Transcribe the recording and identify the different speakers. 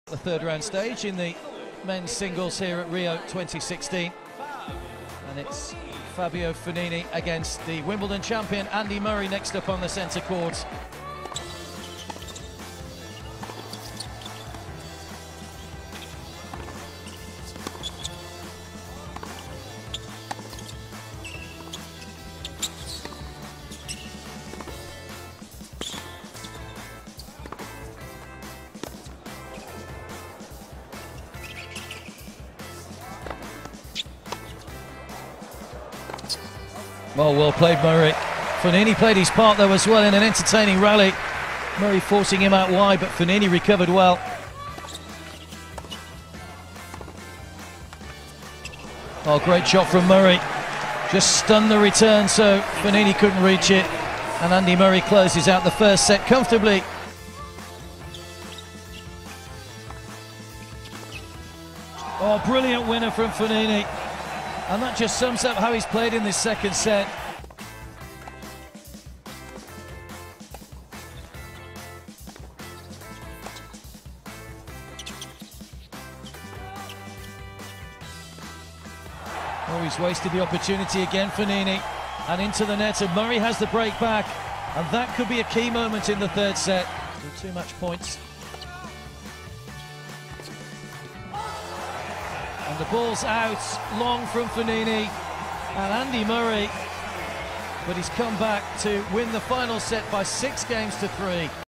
Speaker 1: The third round stage in the men's singles here at Rio 2016, and it's Fabio Fognini against the Wimbledon champion Andy Murray next up on the centre court. Well played, Murray. Fognini played his part though as well in an entertaining rally. Murray forcing him out wide, but Fognini recovered well. Oh, great shot from Murray. Just stunned the return, so Fognini couldn't reach it. And Andy Murray closes out the first set comfortably. Oh, brilliant winner from Fognini. And that just sums up how he's played in this second set. Oh, he's wasted the opportunity again, Fognini. And into the net, and Murray has the break back. And that could be a key moment in the third set. Still too much points. And the ball's out, long from Fognini, and Andy Murray, but he's come back to win the final set by 6 games to 3.